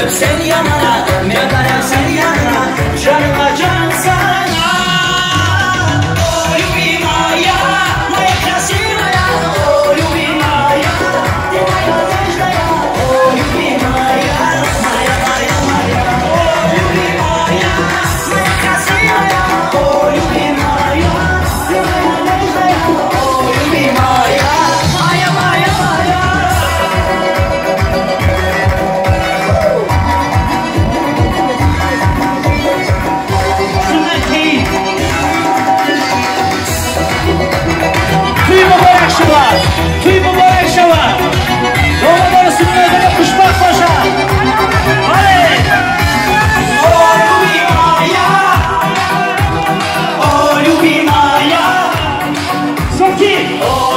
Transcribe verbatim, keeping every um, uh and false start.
seni yanına, medarem seni yanına, canıma canım sana. Oh любимая, моя красивая, oh любимая, ты моя нежная, oh любимая, моя, моя, моя, oh любимая, моя красивая, oh любимая, ты моя нежная, oh любимая, моя, моя, моя. Tuy mübarek şava, Doğmaları sürmezlere kuşmak başa. Hayır! Oh любимая, oh любимая, Soki! oh